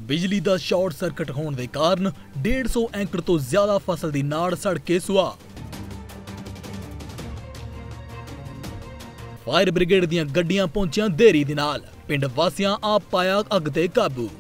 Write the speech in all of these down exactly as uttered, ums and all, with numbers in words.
बिजली का short circuit होने के कारण डेढ़ सौ एकड़ तो ज्यादा फसल की नाड़ सड़ के सुआ। फायर ब्रिगेड ਦੀਆਂ ਗੱਡੀਆਂ ਪਹੁੰਚੀਆਂ ਦੇਰੀ ਦੇ ਨਾਲ, ਪਿੰਡ ਵਾਸੀਆਂ ਆਪ ਪਾਇਆ ਅੱਗ ਤੇ ਕਾਬੂ।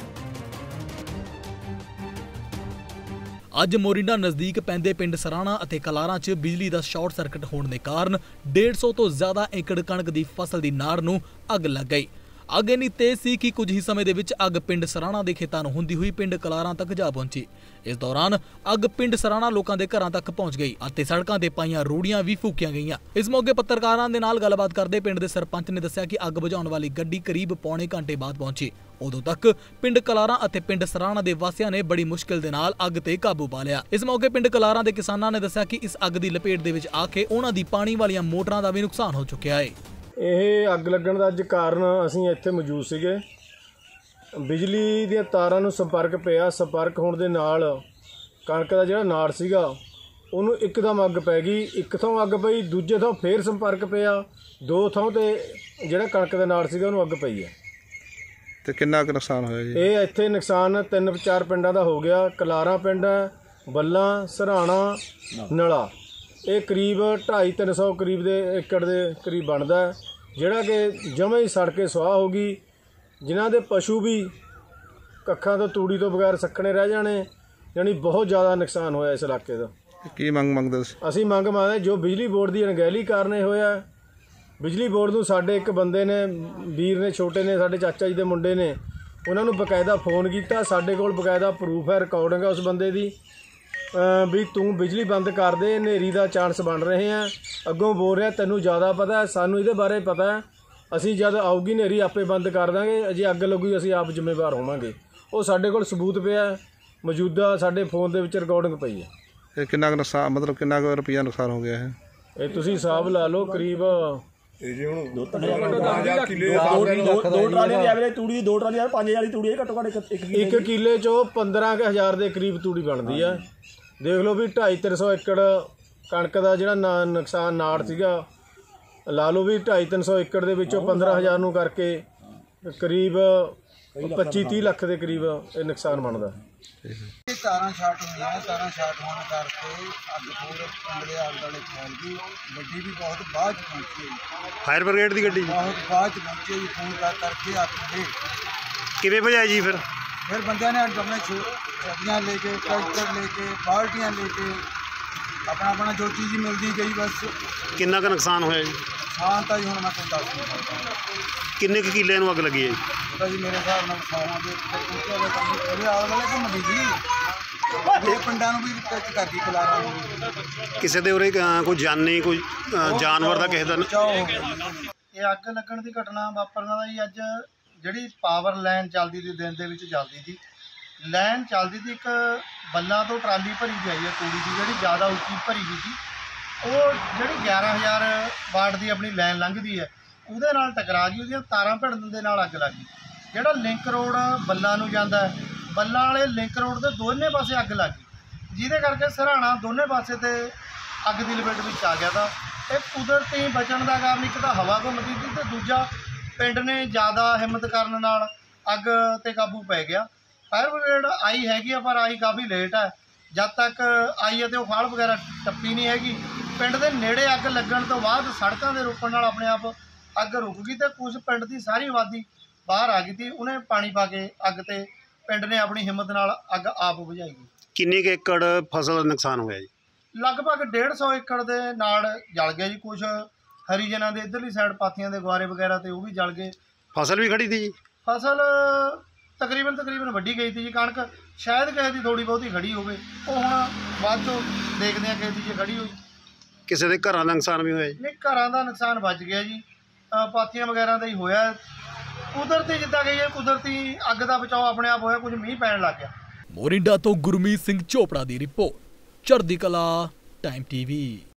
ਅੱਜ ਮੋਰਿੰਡਾ ਨਜ਼ਦੀਕ ਪੈਂਦੇ ਪਿੰਡ ਸਰਾਣਾ ਅਤੇ ਕਲਾਰਾਂ 'ਚ ਬਿਜਲੀ ਦਾ ਸ਼ਾਰਟ ਸਰਕਟ ਹੋਣ ਦੇ ਕਾਰਨ डेढ़ सौ ਤੋਂ ਜ਼ਿਆਦਾ ਏਕੜ ਕਣਕ ਦੀ ਫਸਲ ਦੀ ਨਾੜ ਨੂੰ ਅੱਗ ਲੱਗ ਗਈ। ਅੱਗ ਇੰਨੀ ਤੇਜ਼ ਸੀ ਕਿ ਕੁਝ ਹੀ ਸਮੇਂ ਦੇ ਵਿੱਚ ਅੱਗ ਪਿੰਡ ਸਰਾਣਾ ਦੇ ਖੇਤਾਂ ਨੂੰ ਹੁੰਦੀ ਹੋਈ ਪਿੰਡ ਕਲਾਰਾਂ ਤੱਕ ਜਾ ਪਹੁੰਚੀ। ਇਸ ਦੌਰਾਨ ਅੱਗ ਪਿੰਡ ਸਰਾਣਾ ਲੋਕਾਂ ਦੇ ਘਰਾਂ ਤੱਕ ਪਹੁੰਚ ਗਈ ਅਤੇ ਸੜਕਾਂ ਤੇ ਪਾਈਆਂ ਰੂੜੀਆਂ ਵੀ ਫੂਕੀਆਂ ਗਈਆਂ। ਇਸ ਮੌਕੇ ਪੱਤਰਕਾਰਾਂ ਦੇ ਨਾਲ ਗੱਲਬਾਤ ਕਰਦੇ ਪਿੰਡ ਦੇ ਸਰਪੰਚ ਨੇ ਦੱਸਿਆ ਕਿ ਅੱਗ ਬੁਝਾਉਣ ਵਾਲੀ ਗੱਡੀ ਕਰੀਬ ਪੌਣੇ ਘੰਟੇ ਬਾਅਦ ਪਹੁੰਚੀ। ਉਦੋਂ ਤੱਕ ਪਿੰਡ ਕਲਾਰਾਂ ਅਤੇ ਪਿੰਡ ਸਰਾਣਾ ਦੇ ਵਾਸੀਆਂ ਨੇ ਬੜੀ ਮੁਸ਼ਕਿਲ ਦੇ ਨਾਲ ਅੱਗ ਤੇ ਕਾਬੂ ਪਾ ਲਿਆ। ਇਸ ਮੌਕੇ ਪਿੰਡ ਕਲਾਰਾਂ ਦੇ ਕਿਸਾਨਾਂ ਨੇ ਦੱਸਿਆ ਕਿ ਇਸ ਅੱਗ ਦੀ ਲਪੇਟ ਦੇ ਵਿੱਚ ਆ ਕੇ ਉਹਨਾਂ ਦੀ ਪਾਣੀ ਵਾਲੀਆਂ ਮੋਟਰਾਂ ਦਾ ਵੀ ਨੁਕਸਾਨ ਹੋ ਚੁੱਕਿਆ ਹੈ। ਇਹ ਅੱਗ ਲੱਗਣ ਦਾ ਅੱਜ ਕਾਰਨ ਅਸੀਂ ਇੱਥੇ ਮੌਜੂਦ ਸੀਗੇ। ਬਿਜਲੀ ਦੀਆਂ ਤਾਰਾਂ ਨੂੰ ਸੰਪਰਕ ਪਿਆ, ਸੰਪਰਕ ਹੋਣ ਦੇ ਨਾਲ ਕਣਕ ਦਾ ਜਿਹੜਾ ਨਾੜ ਸੀਗਾ ਉਹਨੂੰ ਇੱਕਦਮ ਅੱਗ ਪੈ ਗਈ। ਇੱਕ ਥਾਂ ਅੱਗ ਪਈ, ਦੂਜੇ ਥਾਂ ਫੇਰ ਸੰਪਰਕ ਪਿਆ, ਦੋ ਥਾਂ ਤੇ ਜਿਹੜਾ ਕਣਕ ਦਾ ਨਾੜ ਸੀਗਾ ਉਹਨੂੰ ਅੱਗ ਪਈ ਹੈ। ਤੇ ਕਿੰਨਾ ਕੁ ਨੁਕਸਾਨ ਹੋਇਆ ਜੀ? ਇਹ ਇੱਥੇ ਨੁਕਸਾਨ ਤਿੰਨ ਚਾਰ ਪਿੰਡਾਂ ਦਾ ਹੋ ਗਿਆ। ਕਲਾਰਾਂ ਪਿੰਡ, ਬੱਲਾਂ, ਸਰਾਣਾ, ਨਲਾ, ਇਹ ਕਰੀਬ ਢਾਈ ਤਿੰਨ ਸੌ ਕਰੀਬ ਦੇ ਏਕੜ ਦੇ ਕਰੀਬ ਬਣਦਾ, ਜਿਹੜਾ ਕਿ ਜਮਾਂ ਹੀ ਸੜ ਕੇ ਸੁਆਹ ਹੋ ਗਈ। ਜਿਨ੍ਹਾਂ ਦੇ ਪਸ਼ੂ ਵੀ ਕੱਖਾਂ ਤੋਂ ਤੂੜੀ ਤੋਂ ਬਗੈਰ ਸੱਖਣੇ ਰਹਿ ਜਾਣੇ, ਯਾਨੀ ਬਹੁਤ ਜ਼ਿਆਦਾ ਨੁਕਸਾਨ ਹੋਇਆ ਇਸ ਇਲਾਕੇ ਦਾ। ਕੀ ਮੰਗ ਮੰਗਦੇ ਤੁਸੀਂ? ਅਸੀਂ ਮੰਗ ਮੰਗਦੇ ਜੋ ਬਿਜਲੀ ਬੋਰਡ ਦੀ ਅਣਗਹਿਲੀ ਕਾਰਨ ਇਹ ਹੋਇਆ। ਬਿਜਲੀ ਬੋਰਡ ਨੂੰ ਸਾਡੇ ਇੱਕ ਬੰਦੇ ਨੇ, ਵੀਰ ਨੇ, ਛੋਟੇ ਨੇ, ਸਾਡੇ ਚਾਚਾ ਜੀ ਦੇ ਮੁੰਡੇ ਨੇ, ਉਹਨਾਂ ਨੂੰ ਬਕਾਇਦਾ ਫੋਨ ਕੀਤਾ। ਸਾਡੇ ਕੋਲ ਬਕਾਇਦਾ ਪ੍ਰੂਫ ਹੈ, ਰਿਕਾਰਡਿੰਗ ਹੈ ਉਸ ਬੰਦੇ ਦੀ ਵੀ ਤੂੰ ਬਿਜਲੀ ਬੰਦ ਕਰ ਦੇ, ਹਨੇਰੀ ਦਾ ਚਾਂਸ ਬਣ ਰਹੇ ਆ। ਅੱਗੋਂ ਬੋਲ ਰਿਹਾ ਤੈਨੂੰ ਜ਼ਿਆਦਾ ਪਤਾ ਹੈ, ਸਾਨੂੰ ਇਹਦੇ ਬਾਰੇ ਪਤਾ ਹੈ, ਅਸੀਂ ਜਦ ਆਊਗੀ ਹਨੇਰੀ ਆਪੇ ਬੰਦ ਕਰ ਦਾਂਗੇ, ਜੇ ਅੱਗ ਲੱਗੂਗੀ ਅਸੀਂ ਆਪ ਜ਼ਿੰਮੇਵਾਰ ਹੋਵਾਂਗੇ। ਉਹ ਸਾਡੇ ਕੋਲ ਸਬੂਤ ਪਿਆ, ਮੌਜੂਦਾ ਸਾਡੇ ਫੋਨ ਦੇ ਵਿੱਚ ਰਿਕਾਰਡਿੰਗ ਪਈ ਹੈ। ਇਹ ਕਿੰਨਾ ਕੁ ਨੁਕਸਾਨ, ਮਤਲਬ ਕਿੰਨਾ ਕੁ ਰੁਪਈਆ ਨੁਕਸਾਨ ਹੋ ਗਿਆ ਹੈ? ਇਹ ਤੁਸੀਂ ਹਿਸਾਬ ਲਾ ਲਓ, ਕਰੀਬ ਇਹ ਜੇ ਹੁਣ ਦੋ ਹਜ਼ਾਰ ਕਿੱਲੇ ਦੋ ਟਰਾਲੀਆਂ ਦੀ ਐਵਰੇਜ ਤੂੜੀ ਦੀ, ਦੋ ਟਰਾਲੀਆਂ ਪੰਜ ਹਜ਼ਾਰ ਦੀ ਤੂੜੀ ਘੱਟੋ ਘੱਟ ਇੱਕ ਕਿੱਲੇ 'ਚੋਂ ਪੰਦਰਾਂ ਕੁ ਹਜ਼ਾਰ ਦੇ ਕਰੀਬ ਤੂੜੀ ਬਣਦੀ ਆ। ਦੇਖ ਲਓ ਵੀ ਢਾਈ ਤਿੰਨ ਸੌ ਏਕੜ ਕਣਕ ਦਾ ਜਿਹੜਾ ਨਾ ਨੁਕਸਾਨ ਨਾੜ ਸੀਗਾ, ਲਾ ਲਓ ਵੀ ਢਾਈ ਤਿੰਨ ਸੌ ਏਕੜ ਦੇ ਵਿੱਚੋਂ ਪੰਦਰਾਂ ਹਜ਼ਾਰ ਨੂੰ ਕਰਕੇ ਕਰੀਬ ਪੱਚੀ ਤੀਹ ਲੱਖ ਦੇ ਕਰੀਬ ਇਹ ਨੁਕਸਾਨ ਬਣਦਾ। ਤਾਰਾਂ ਸ਼ਾਰਟ ਹੋਈਆਂ, ਤਾਰਾਂ ਸ਼ਾਰਟ ਹੋਣ ਕਰਕੇ ਅੱਗ ਪੂਰੇ ਪਿੰਡ ਦੇ ਆਲੇ ਦੁਆਲੇ ਫੈਲ ਗਈ। ਗੱਡੀ ਵੀ ਬਹੁਤ ਬਾਅਦ 'ਚ ਪਹੁੰਚੀ ਹੈ, ਫਾਇਰ ਬ੍ਰਿਗੇਡ ਦੀ ਗੱਡੀ ਬਹੁਤ ਬਾਅਦ 'ਚ ਪਹੁੰਚੀ ਜੀ। ਫੋਨ ਕਰ ਕਰਕੇ ਅੱਗ ਦੇ ਕਿਵੇਂ ਭਜਾਈ ਜੀ? ਫਿਰ ਫਿਰ ਬੰਦਿਆਂ ਨੇ ਆਪਣੇ ਛੱਡੀਆਂ ਲੈ ਕੇ, ਟਰੈਕਟਰ ਲੈ ਕੇ, ਬਾਲਟੀਆਂ ਲੈ ਕੇ, ਆਪਣਾ ਆਪਣਾ ਜੋ ਚੀਜ਼ ਮਿਲਦੀ ਗਈ ਬਸ। ਕਿੰਨਾ ਕੁ ਨੁਕਸਾਨ ਹੋਇਆ ਜੀ? ਨੁਕਸਾਨ ਤਾਂ ਜੀ ਹੁਣ ਮੈਂ ਤੁਹਾਨੂੰ ਦੱਸ ਨਹੀਂ ਸਕਦਾ। ਕਿੰਨੇ ਕੁ ਕਿੱਲੇ ਨੂੰ ਅੱਗ ਲੱਗੀ ਹੈ ਜੀ? ਪਤਾ ਜੀ ਮੇਰੇ ਹਿਸਾਬ ਨਾਲ ਸਾਰਿਆਂ ਦੇ ਉਹਦੇ ਆਲੇ ਦੁਆਲੇ ਘੁੰਮਦੀ ਜੀ, ਇਹ ਪਿੰਡਾਂ ਨੂੰ ਵੀ ਟੱਚ ਕਰਦੀ, ਕਲਾਰਾਂ ਨੂੰ ਵੀ। ਕਿਸੇ ਦੇ ਉਰੇ ਕੋਈ ਜਾਨੀ, ਕੋਈ ਜਾਨਵਰ ਦਾ ਕਿਸੇ ਦਾ? ਇਹ ਅੱਗ ਲੱਗਣ ਦੀ ਘਟਨਾ ਵਾਪਰਨ ਦਾ ਜੀ ਅੱਜ ਜਿਹੜੀ ਪਾਵਰ ਲਾਈਨ ਚੱਲਦੀ ਸੀ, ਦਿਨ ਦੇ ਵਿੱਚ ਚੱਲਦੀ ਸੀ ਲਾਈਨ ਚੱਲਦੀ ਸੀ। ਇੱਕ ਬੱਲਾਂ ਤੋਂ ਟਰਾਲੀ ਭਰੀ ਗਈ ਹੈ ਤੂੜੀ ਦੀ, ਜਿਹੜੀ ਜ਼ਿਆਦਾ ਉੱਚੀ ਭਰੀ ਗਈ ਸੀ। ਉਹ ਜਿਹੜੀ ਗਿਆਰਾਂ ਹਜ਼ਾਰ ਵਾਟ ਦੀ ਆਪਣੀ ਲਾਈਨ ਲੰਘਦੀ ਹੈ, ਉਹਦੇ ਨਾਲ ਟਕਰਾ ਗਈ, ਉਹਦੀਆਂ ਤਾਰਾਂ ਭਿੜਨ ਦੇ ਨਾਲ ਅੱਗ ਲੱਗ ਗਈ। ਜਿਹੜਾ ਲਿੰਕ ਰੋਡ ਬੱਲਾਂ ਨੂੰ ਜਾਂਦਾ, ਬੱਲਾਂ ਵਾਲੇ ਲਿੰਕ ਰੋਡ ਦੇ ਦੋਨੇ ਪਾਸੇ ਅੱਗ ਲੱਗ ਗਈ, ਜਿਹਦੇ ਕਰਕੇ ਸਰਾਣਾ ਦੋਨੇ ਪਾਸੇ ਤੇ ਅੱਗ ਦੀ ਲਪੇਟ ਵਿੱਚ ਆ ਗਿਆ। ਤਾਂ ਇਹ ਕੁਦਰਤੀ ਬਚਣ ਦਾ ਕਾਰਨ ਇੱਕ ਤਾਂ ਹਵਾ ਘੁੰਮਦੀ ਸੀ, ਤੇ ਦੂਜਾ ਪਿੰਡ ਨੇ ਜ਼ਿਆਦਾ ਹਿੰਮਤ ਕਰਨ ਨਾਲ ਅੱਗ ਤੇ ਕਾਬੂ ਪੈ ਗਿਆ। ਫਾਇਰ ਬ੍ਰਿਗੇਡ ਆਈ ਹੈਗੀ ਆ, ਪਰ ਆਈ ਕਾਫੀ ਲੇਟ ਹੈ। ਜਦ ਤੱਕ ਆਈ ਹੈ ਤੇ ਉਹ ਖਾਲ ਵਗੈਰਾ ਟੱਪੀ ਨਹੀਂ ਹੈਗੀ। ਪਿੰਡ ਦੇ ਨੇੜੇ ਅੱਗ ਲੱਗਣ ਤੋਂ ਬਾਅਦ ਸੜਕਾਂ ਦੇ ਰੁਕਣ ਨਾਲ ਆਪਣੇ ਆਪ ਅੱਗ ਰੁਕ ਗਈ, ਤੇ ਕੁਝ ਪਿੰਡ ਦੀ ਸਾਰੀ ਆਬਾਦੀ ਬਾਹਰ ਆ ਗਈ ਸੀ। ਉਹਨੇ ਪਾਣੀ ਪਾ ਕੇ ਅੱਗ ਤੇ ਪਿੰਡ ਨੇ ਆਪਣੀ ਹਿੰਮਤ ਨਾਲ ਅੱਗ ਆਪ ਬੁਝਾਈ ਗਈ। ਕਿੰਨੇ ਕੁ ਏਕੜ ਫਸਲ ਦਾ ਨੁਕਸਾਨ ਹੋਇਆ ਜੀ? ਲਗਭਗ ਡੇਢ ਸੌ ਏਕੜ ਦੇ ਨਾਲ ਜਲ ਗਿਆ ਜੀ। ਕੁਝ ਹਰੀਜਨਾਂ ਦੇ ਇੱਧਰਲੀ ਸਾਈਡ ਪਾਥੀਆਂ ਦੇ ਗੁਆਰੇ ਵਗੈਰਾ ਤੇ ਉਹ ਵੀ ਜਲ ਗਏ। ਫਸਲ ਵੀ ਖੜੀ ਸੀ ਜੀ? ਫਸਲ ਤਕਰੀਬਨ ਤਕਰੀਬਨ ਵੱਢੀ ਗਈ ਸੀ ਜੀ। ਕਣਕ ਸ਼ਾਇਦ ਕਿਸੇ ਦੀ ਥੋੜੀ ਬਹੁਤੀ ਖੜੀ ਹੋਵੇ, ਉਹ ਹੁਣ ਬਾਅਦ ਚੋਂ ਦੇਖਦੇ ਆ ਕਿਸੇ ਦੀ ਜੇ ਖੜੀ ਹੋਈ। ਕਿਸੇ ਦੇ ਘਰਾਂ ਦਾ ਨੁਕਸਾਨ ਵੀ ਹੋਇਆ ਜੀ? ਨਹੀਂ, ਘਰਾਂ ਦਾ ਨੁਕਸਾਨ ਬਚ ਗਿਆ ਜੀ, ਪਾਥੀਆਂ ਵਗੈਰਾ ਦਾ ਹੀ ਹੋਇਆ। ਕੁਦਰਤੀ ਜਿੱਦਾਂ ਕਹੀਏ, ਕੁਦਰਤੀ ਅੱਗ ਦਾ ਬਚਾਓ ਆਪਣੇ ਆਪ ਹੋਇਆ, ਕੁਝ ਮੀਂਹ ਪੈਣ ਲੱਗ ਗਿਆ। ਮੋਰਿੰਡਾ ਤੋਂ ਗੁਰਮੀਤ ਸਿੰਘ ਚੋਪੜਾ ਦੀ report, Chardi Kala time TV.